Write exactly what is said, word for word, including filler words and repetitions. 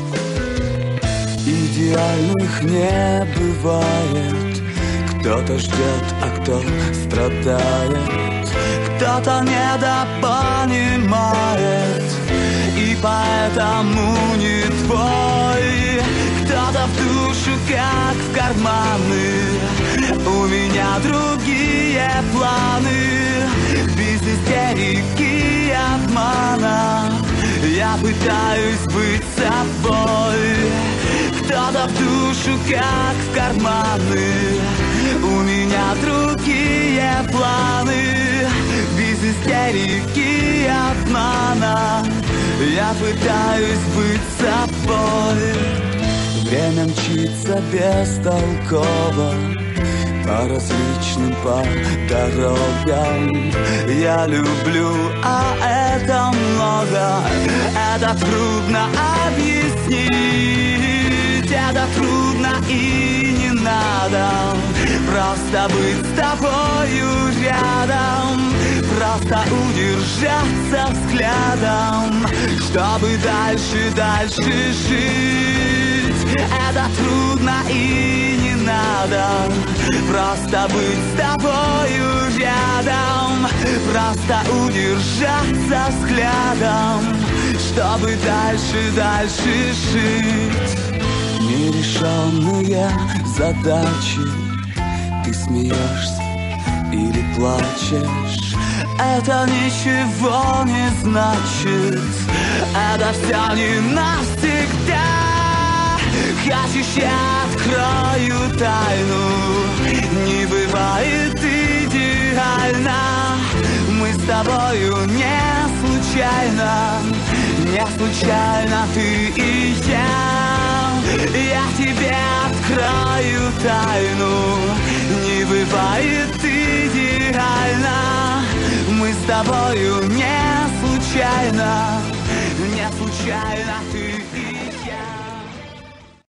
Идеальных не бывает. Кто-то ждет, а кто страдает. Кто-то недопонимает и поэтому не твой. Кто-то в душу, как в карманы. У меня другие планы. Без истерики и обмана я пытаюсь быть собой. Кто-то в душу, как в карманы. У меня другие планы. Без истерики и обмана я пытаюсь быть собой. Время мчится бестолково по различным по дорогам. Я люблю, а это много. Это трудно объяснить. Это трудно и не надо. Просто быть с тобою рядом. Просто удержаться взглядом, чтобы дальше, дальше жить. Это трудно и не надо. Просто быть с тобою рядом. Просто удержаться взглядом, чтобы дальше, дальше жить. Нерешенные задачи. Ты смеешься или плачешь, это ничего не значит. Это все не навсегда. Хочешь, я открою тайну. Не бывает идеально. Мы с тобою не случайно. Не случайно ты и я. Я тебе открою тайну. Не бывает идеально. Мы с тобою не случайно. Не случайно ты